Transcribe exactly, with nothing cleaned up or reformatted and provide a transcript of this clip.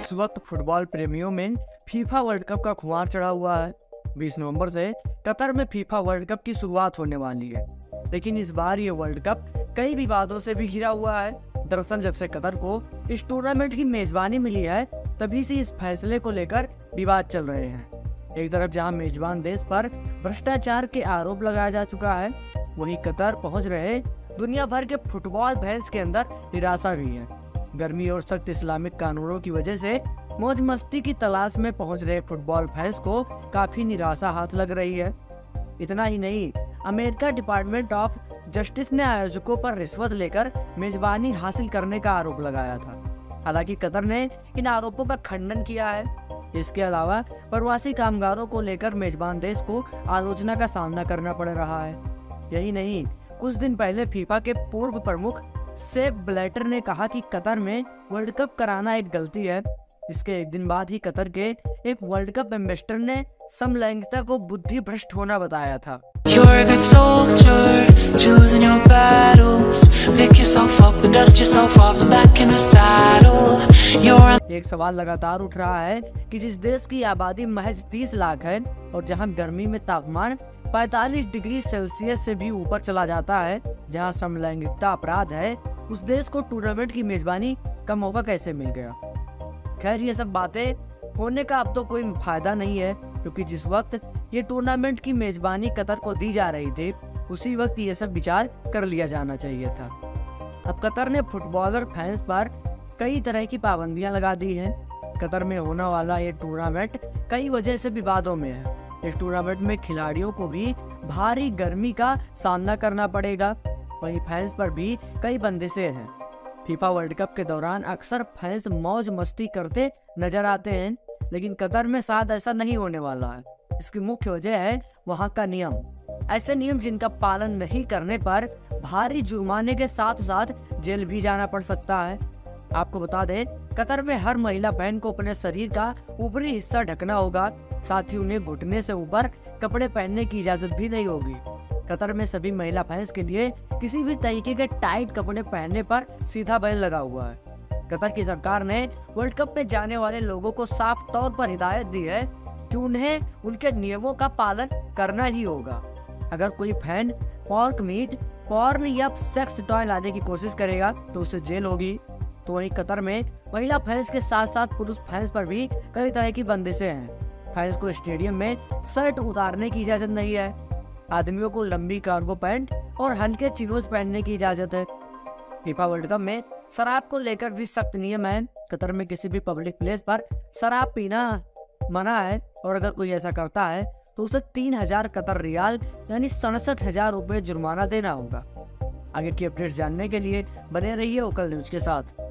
इस वक्त फुटबॉल प्रेमियों में फीफा वर्ल्ड कप का खुमार चढ़ा हुआ है। बीस नवंबर से कतर में फीफा वर्ल्ड कप की शुरुआत होने वाली है, लेकिन इस बार ये वर्ल्ड कप कई विवादों से भी घिरा हुआ है। दरअसल जब से कतर को इस टूर्नामेंट की मेजबानी मिली है, तभी से इस फैसले को लेकर विवाद चल रहे हैं। एक तरफ जहां मेजबान देश पर भ्रष्टाचार के आरोप लगाया जा चुका है, वहीं कतर पहुंच रहे दुनिया भर के फुटबॉल फैंस के अंदर निराशा भी है। गर्मी और सख्त इस्लामिक कानूनों की वजह से मौज मस्ती की तलाश में पहुंच रहे फुटबॉल फैंस को काफी निराशा हाथ लग रही है। इतना ही नहीं, अमेरिका डिपार्टमेंट ऑफ जस्टिस ने आयोजकों पर रिश्वत लेकर मेजबानी हासिल करने का आरोप लगाया था। हालांकि कतर ने इन आरोपों का खंडन किया है। इसके अलावा प्रवासी कामगारों को लेकर मेजबान देश को आलोचना का सामना करना पड़ रहा है। यही नहीं, कुछ दिन पहले फीफा के पूर्व प्रमुख सेप ब्लैटर ने कहा कि कतर में वर्ल्ड कप कराना एक गलती है। इसके एक दिन बाद ही कतर के एक वर्ल्ड कप एम्बेसडर ने समलैंगिकता को बुद्धि भ्रष्ट होना बताया था। You're a good soldier, choosing your battles. Pick yourself up and dust yourself off and back in the saddle. You're एक सवाल लगातार उठ रहा है कि जिस देश की आबादी महज तीस लाख है और जहां गर्मी में तापमान पैंतालीस डिग्री सेल्सियस से भी ऊपर चला जाता है, जहां समलैंगिकता अपराध है, उस देश को टूर्नामेंट की मेजबानी का मौका कैसे मिल गया। खैर, ये सब बातें होने का अब तो कोई फायदा नहीं है, क्योंकि जिस वक्त ये टूर्नामेंट की मेजबानी कतर को दी जा रही थी, उसी वक्त ये सब विचार कर लिया जाना चाहिए था। अब कतर ने फुटबॉलर फैंस पर कई तरह की पाबंदियां लगा दी हैं। कतर में होने वाला ये टूर्नामेंट कई वजह से विवादों में है। इस टूर्नामेंट में खिलाड़ियों को भी भारी गर्मी का सामना करना पड़ेगा, वहीं फैंस पर भी कई बंदिशें हैं। फीफा वर्ल्ड कप के दौरान अक्सर फैंस मौज मस्ती करते नजर आते हैं, लेकिन कतर में शायद ऐसा नहीं होने वाला है। इसकी मुख्य वजह है वहां का नियम। ऐसे नियम जिनका पालन नहीं करने पर भारी जुर्माने के साथ साथ जेल भी जाना पड़ सकता है। आपको बता दें, कतर में हर महिला फैन को अपने शरीर का ऊपरी हिस्सा ढकना होगा, साथ ही उन्हें घुटने से ऊपर कपड़े पहनने की इजाजत भी नहीं होगी। कतर में सभी महिला फैंस के लिए किसी भी तरीके के टाइट कपड़े पहनने पर सीधा बैन लगा हुआ है। कतर की सरकार ने वर्ल्ड कप में जाने वाले लोगों को साफ तौर पर हिदायत दी है कि उन्हें उनके नियमों का पालन करना ही होगा। अगर कोई फैन पॉर्क मीट, पॉर्न या सेक्स टॉय लाने की कोशिश करेगा तो उसे जेल होगी। तो वहीं कतर में महिला फैंस के साथ साथ पुरुष फैंस पर भी कई तरह की बंदिशें हैं। फैंस को स्टेडियम में शर्ट उतारने की इजाजत नहीं है। आदमियों को लंबी कार्गो पैंट और हल्के चिनोज पहनने की इजाजत है। फीफा वर्ल्ड कप में शराब को लेकर भी सख्त नियम है। कतर में किसी भी पब्लिक प्लेस पर शराब पीना मना है, और अगर कोई ऐसा करता है तो उसे तीन हजार कतर रियाल यानी सड़सठ हजार रुपए जुर्माना देना होगा। आगे की अपडेट्स जानने के लिए बने रहिए ओकल न्यूज के साथ।